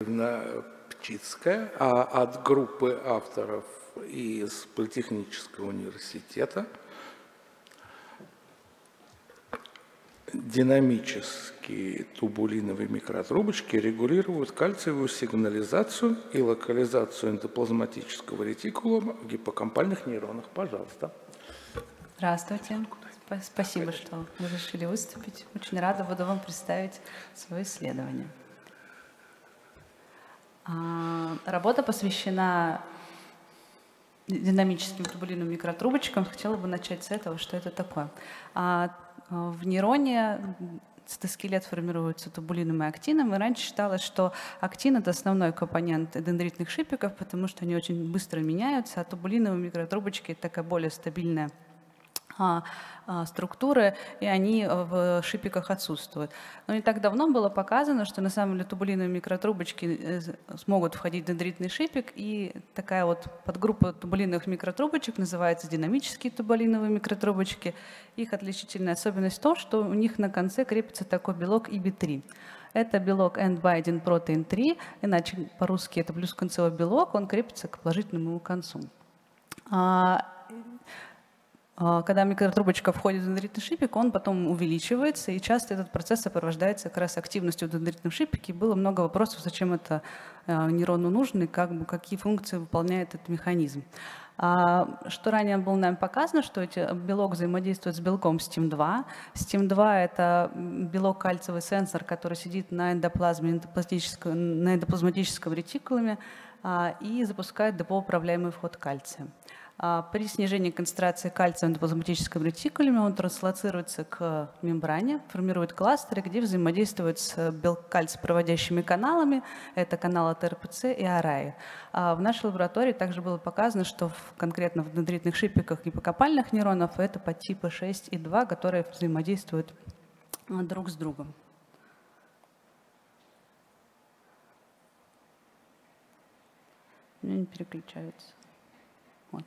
Птицкая, а от группы авторов из Политехнического университета динамические тубулиновые микротрубочки регулируют кальциевую сигнализацию и локализацию эндоплазматического ретикулума в гиппокампальных нейронах. Пожалуйста. Здравствуйте. Спасибо, что вы решили выступить. Очень рада буду вам представить свое исследование. Работа посвящена динамическим тубулиновым микротрубочкам. Хотела бы начать с этого, что это такое. В нейроне цитоскелет формируется тубулином и актином, и раньше считалось, что актин — это основной компонент дендритных шипиков, потому что они очень быстро меняются, а тубулиновые микротрубочки — это такая более стабильная структуры, и они в шипиках отсутствуют. Но не так давно было показано, что на самом деле тубулиновые микротрубочки смогут входить в дендритный шипик, и такая вот подгруппа тубулиновых микротрубочек называется динамические тубулиновые микротрубочки. Их отличительная особенность в том, что у них на конце крепится такой белок IB3. Это белок End-Binding Protein 3, иначе по-русски это плюсконцевой белок, он крепится к положительному концу. Когда микротрубочка входит в дендритный шипик, он потом увеличивается, и часто этот процесс сопровождается как раз активностью в дендритном шипике. И было много вопросов, зачем это нейрону нужно и какие функции выполняет этот механизм. Что ранее было нам показано, что белок взаимодействует с белком STIM2. STIM2 — это белок-кальциевый сенсор, который сидит на эндоплазматическом ретикулуме и запускает депоуправляемый вход кальция. При снижении концентрации кальция в эндоплазматическом ретикулуме он транслоцируется к мембране, формирует кластеры, где взаимодействует с кальций-проводящими каналами. Это каналы ТРПЦ и АРАИ. В нашей лаборатории также было показано, что конкретно в дендритных шипиках гиппокампальных нейронов это подтипы 6 и 2, которые взаимодействуют друг с другом. Не переключаются. Вот.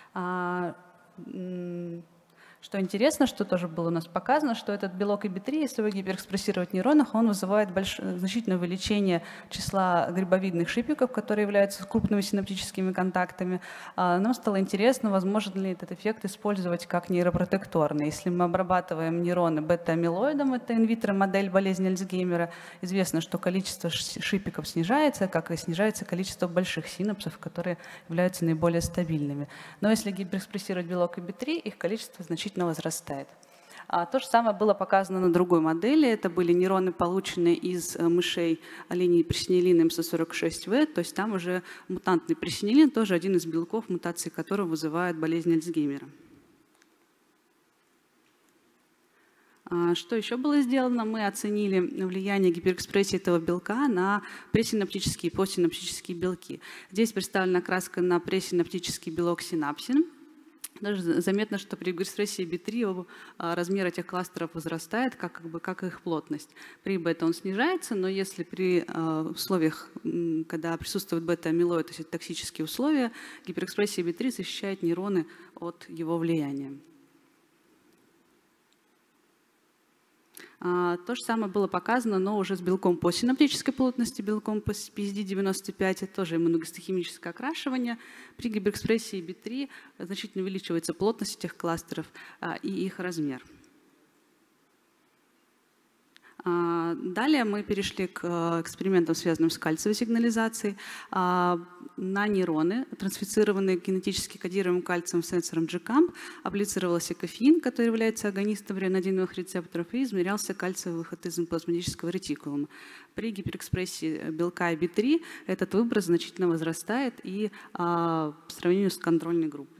Что интересно, что тоже было у нас показано, что этот белок IB3, если его гиперэкспрессировать в нейронах, он вызывает значительное увеличение числа грибовидных шипиков, которые являются крупными синаптическими контактами. Нам стало интересно, возможно ли этот эффект использовать как нейропротекторный. Если мы обрабатываем нейроны бета-амилоидом, это инвитро-модель болезни Альцгеймера, известно, что количество шипиков снижается, как и снижается количество больших синапсов, которые являются наиболее стабильными. Но если гиперэкспрессировать белок IB3, их количество значительно возрастает. То же самое было показано на другой модели. Это были нейроны, полученные из мышей линии пресинилина МС46В, то есть там уже мутантный пресинилин, тоже один из белков, мутации которого вызывает болезнь Альцгеймера. Что еще было сделано? Мы оценили влияние гиперэкспрессии этого белка на пресинаптические и постсинаптические белки. Здесь представлена краска на пресинаптический белок синапсин. Даже заметно, что при гиперэкспрессии B3 размер этих кластеров возрастает, как и их плотность. При бета он снижается, но если при условиях, когда присутствует бета-амилоид, то есть токсические условия, гиперэкспрессия B3 защищает нейроны от его влияния. То же самое было показано, но уже с белком по синаптической плотности, белком по PSD95, это тоже иммуногистохимическое окрашивание. При гиперэкспрессии B3 значительно увеличивается плотность этих кластеров и их размер. Далее мы перешли к экспериментам, связанным с кальциевой сигнализацией. На нейроны, трансфицированные генетически кодируемым кальциевым сенсором GCAMP, апплицировался кофеин, который является агонистом ренодиновых рецепторов, и измерялся кальциевый выход из эндоплазматического ретикулума. При гиперэкспрессии белка IB3 этот выброс значительно возрастает и по сравнению с контрольной группой.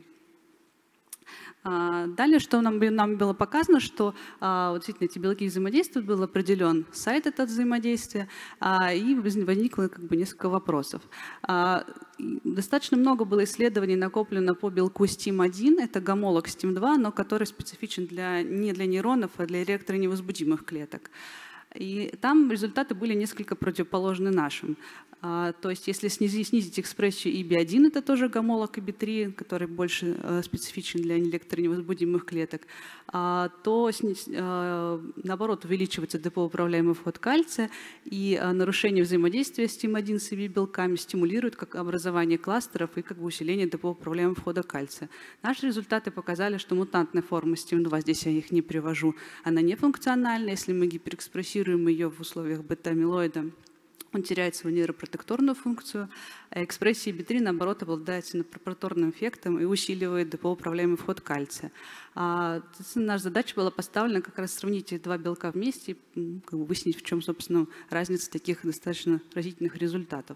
Далее, что нам было показано, что действительно эти белки взаимодействуют, был определен сайт этого взаимодействия, и возникло несколько вопросов. Достаточно много было исследований накоплено по белку STIM1, это гомолог STIM2, но который специфичен не для нейронов, а для электроневозбудимых клеток. И там результаты были несколько противоположны нашим. То есть если снизить экспрессию EB1, это тоже гомолог EB3, который больше специфичен для электроневозбудимых клеток, то наоборот увеличивается депоуправляемый вход кальция, и нарушение взаимодействия STIM1 с EB-белками стимулирует как образование кластеров и как бы усиление депоуправляемого входа кальция. Наши результаты показали, что мутантная форма STIM2, здесь я их не привожу, она не функциональна. Если мы гиперэкспрессируем ее в условиях бета-амилоида, он теряет свою нейропротекторную функцию, а экспрессия EB3, наоборот, обладает синопропорторным эффектом и усиливает депоуправляемый вход кальция. Наша задача была поставлена как раз сравнить эти два белка вместе и как бы выяснить, в чем, собственно, разница таких достаточно разительных результатов.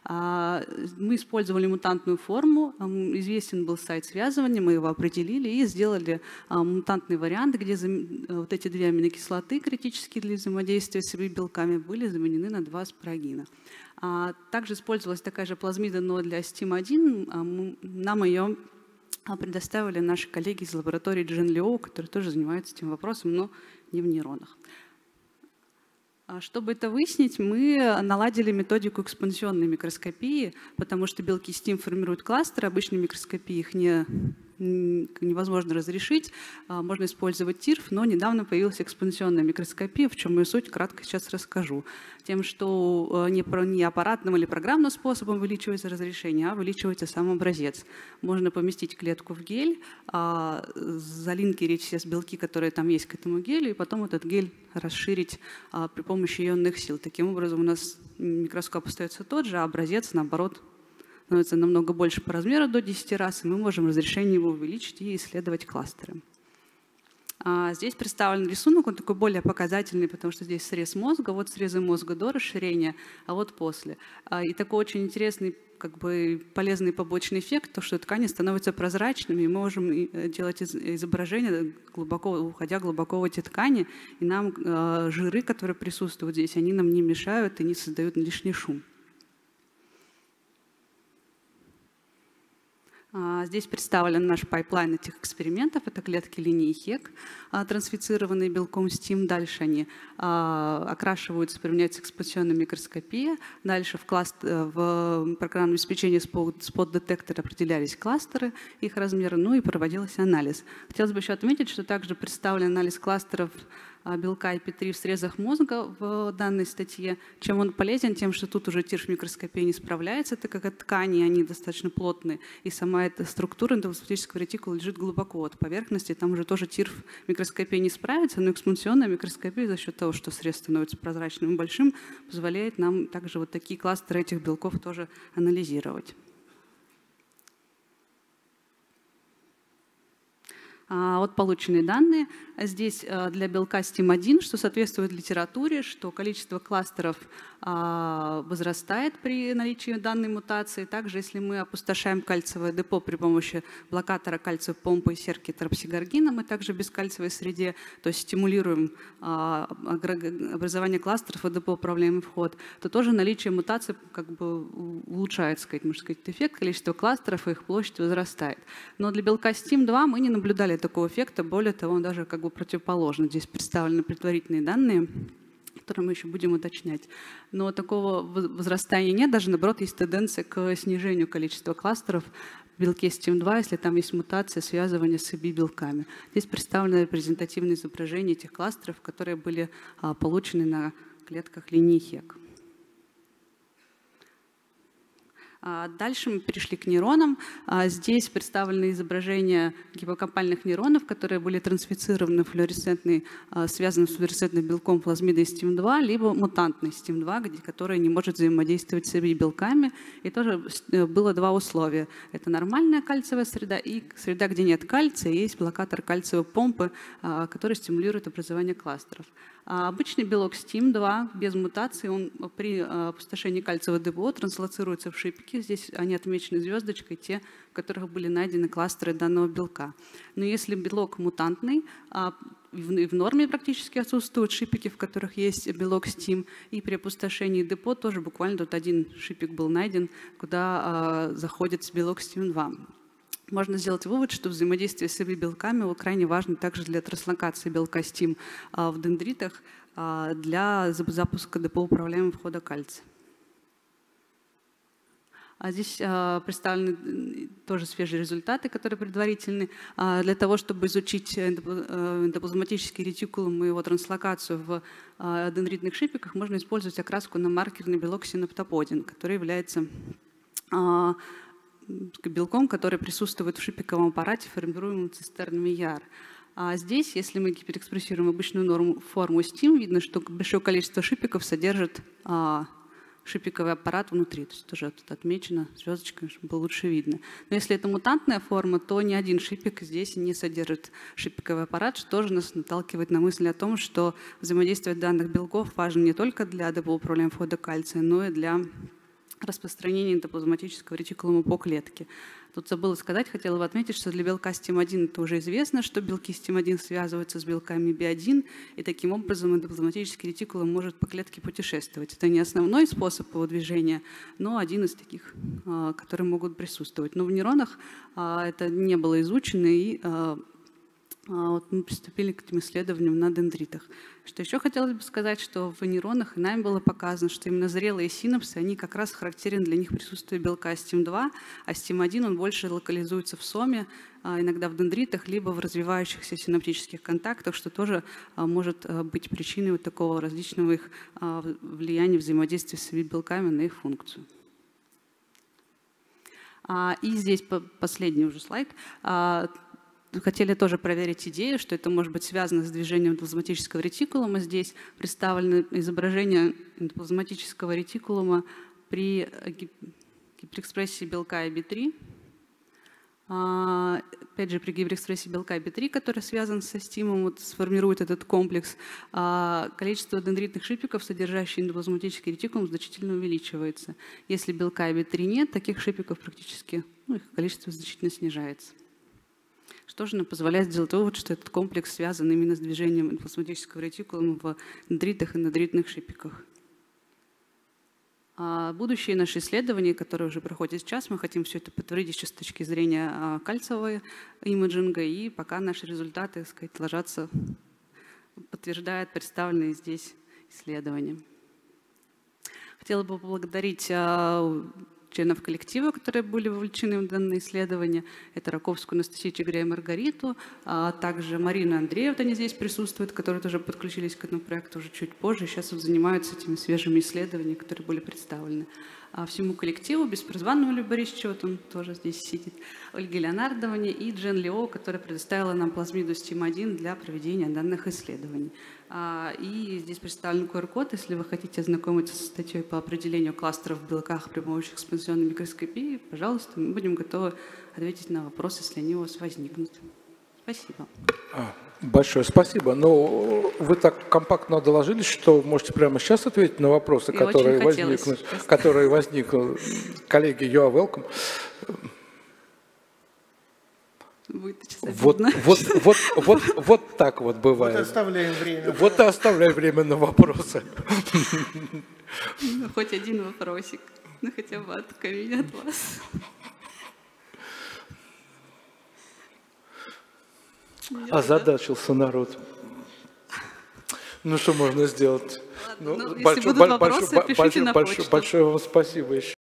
Мы использовали мутантную форму, известен был сайт связывания, мы его определили и сделали мутантный вариант, где вот эти две аминокислоты, критические для взаимодействия с белками, были заменены на два спирогина. Также использовалась такая же плазмида, но для STIM1. Нам ее предоставили наши коллеги из лаборатории Джен-Лиоу, которые тоже занимаются этим вопросом, но не в нейронах. Чтобы это выяснить, мы наладили методику экспансионной микроскопии, потому что белки STIM формируют кластеры, обычной микроскопии их невозможно разрешить, можно использовать ТИРФ, но недавно появилась экспансионная микроскопия, в чем ее суть, кратко сейчас расскажу. Тем, что не аппаратным или программным способом увеличивается разрешение, а увеличивается сам образец. Можно поместить клетку в гель, залинкерить все белки, которые там есть к этому гелю, и потом этот гель расширить при помощи ионных сил. Таким образом у нас микроскоп остается тот же, а образец, наоборот, становится намного больше по размеру, до 10 раз, и мы можем разрешение его увеличить и исследовать кластеры. Здесь представлен рисунок, он такой более показательный, потому что здесь срез мозга, вот срезы мозга до расширения, а вот после. И такой очень интересный, как бы полезный побочный эффект, то, что ткани становятся прозрачными, и мы можем делать изображение, уходя глубоко в эти ткани, и нам жиры, которые присутствуют здесь, они нам не мешают и не создают лишний шум. Здесь представлен наш пайплайн этих экспериментов. Это клетки линии Хек, трансфицированные белком STIM. Дальше они окрашиваются, применяется экспансионная микроскопия. Дальше в программном обеспечении спот-детектора определялись кластеры, их размеры, ну и проводился анализ. Хотелось бы еще отметить, что также представлен анализ кластеров белка IP3 в срезах мозга в данной статье. Чем он полезен? Тем, что тут уже ТИРФ-микроскопия не справляется, так как ткани, они достаточно плотные, и сама эта структура эндоплазматического ретикула лежит глубоко от поверхности, там уже тоже ТИРФ-микроскопия не справится, но экспансионная микроскопия за счет того, что срез становится прозрачным и большим, позволяет нам также вот такие кластеры этих белков тоже анализировать. Вот полученные данные. Здесь для белка STIM1, что соответствует литературе, что количество кластеров возрастает при наличии данной мутации. Также, если мы опустошаем кальциевое депо при помощи блокатора кальциевой помпы и серки тропсигаргина, мы также в бескальциевой среде, то есть стимулируем образование кластеров и депоуправляемый вход, то тоже наличие мутации как бы улучшает, можно сказать, эффект, количество кластеров и их площадь возрастает. Но для белка STIM2 мы не наблюдали такого эффекта, более того, он даже как бы противоположно. Здесь представлены предварительные данные, которые мы еще будем уточнять. Но такого возрастания нет, даже наоборот есть тенденция к снижению количества кластеров в белке STIM2, если там есть мутация связывания с EB-белками. Здесь представлено репрезентативное изображение этих кластеров, которые были получены на клетках линии Хек. Дальше мы перешли к нейронам. Здесь представлены изображения гиппокампальных нейронов, которые были трансфицированы флуоресцентной, связаны с флуоресцентным белком плазмидой STIM2, либо мутантной STIM2, которая не может взаимодействовать с белками. И тоже было два условия. Это нормальная кальциевая среда и среда, где нет кальция, есть блокатор кальциевой помпы, который стимулирует образование кластеров. Обычный белок STIM2 без мутации, он при опустошении кальциевого депо транслоцируется в шипики. Здесь они отмечены звездочкой, те, в которых были найдены кластеры данного белка. Но если белок мутантный, в норме практически отсутствуют шипики, в которых есть белок STIM, и при опустошении депо тоже буквально тут один шипик был найден, куда заходит белок STIM2. можно сделать вывод, что взаимодействие с белками крайне важно также для транслокации белка СТИМ в дендритах для запуска ДПО управляемого входа кальция. А здесь представлены тоже свежие результаты, которые предварительны. Для того, чтобы изучить эндоплазматический ретикулум и его транслокацию в дендритных шипиках, можно использовать окраску на маркерный белок синаптоподин, который является белком, который присутствует в шипиковом аппарате, формируемом цистернами ЯР. А здесь, если мы гиперэкспрессируем обычную форму СТИМ, видно, что большое количество шипиков содержит шипиковый аппарат внутри. То есть тоже тут отмечено звездочкой, чтобы было лучше видно. Но если это мутантная форма, то ни один шипик здесь не содержит шипиковый аппарат, что тоже нас наталкивает на мысль о том, что взаимодействие данных белков важно не только для ДПО управляемого входа кальция, но и для распространения эндоплазматического ретикулума по клетке. Тут забыла сказать, хотела бы отметить, что для белка STIM1 это уже известно, что белки STIM1 связываются с белками B1, и таким образом эндоплазматический ретикулум может по клетке путешествовать. Это не основной способ его движения, но один из таких, которые могут присутствовать. Но в нейронах это не было изучено, и вот мы приступили к этим исследованиям на дендритах. Что еще хотелось бы сказать, что в нейронах и нами было показано, что именно зрелые синапсы, они как раз характерен для них присутствие белка STIM2, а STIM1 он больше локализуется в соме, иногда в дендритах, либо в развивающихся синаптических контактах, что тоже может быть причиной вот такого различного их влияния взаимодействия с белками на их функцию. И здесь последний уже слайд. Хотели тоже проверить идею, что это может быть связано с движением эндоплазматического ретикулума. Здесь представлено изображение эндоплазматического ретикулума при гиперэкспрессии белка EB3. Опять же, при гиперэкспрессии белка EB3, который связан со стимом, вот, сформирует этот комплекс, количество дендритных шипиков, содержащих эндоплазматический ретикулум, значительно увеличивается. Если белка EB3 нет, таких шипиков практически, их количество значительно снижается. Что же нам позволяет сделать вывод, что этот комплекс связан именно с движением эндоплазматического ретикулума в дендритах и дендритных шипиках. Будущие наши исследования, которые уже проходят сейчас, мы хотим все это подтвердить сейчас с точки зрения кальциевого имиджинга, и пока наши результаты, так сказать, ложатся, подтверждают представленные здесь исследования. Хотела бы поблагодарить членов коллектива, которые были вовлечены в данное исследование. Это Раковскую Анастасию, Игоря и Маргариту, а также Марина Андреевна, они здесь присутствуют, которые тоже подключились к этому проекту уже чуть позже. Сейчас вот занимаются этими свежими исследованиями, которые были представлены. Всему коллективу, Беспризванному Олегу Борисовичу, вот он тоже здесь сидит, Ольге Леонардовне и Джен Лио, которая предоставила нам плазмиду STIM1 для проведения данных исследований. И здесь представлен QR-код, если вы хотите ознакомиться со статьей по определению кластеров в белках при помощи экспансионной микроскопии, пожалуйста, мы будем готовы ответить на вопросы, если они у вас возникнут. Спасибо. Большое спасибо. Но вы так компактно доложились, что можете прямо сейчас ответить на вопросы, которые возникнут. Коллеги, you are welcome. Вот так вот бывает. Вот оставляем время. Вот и оставляем время на вопросы. Хоть один вопросик, ну хотя бы от вас. Озадачился народ. Ну что можно сделать? Ладно, если будут вопросы, пишите на почту. Большое вам спасибо еще.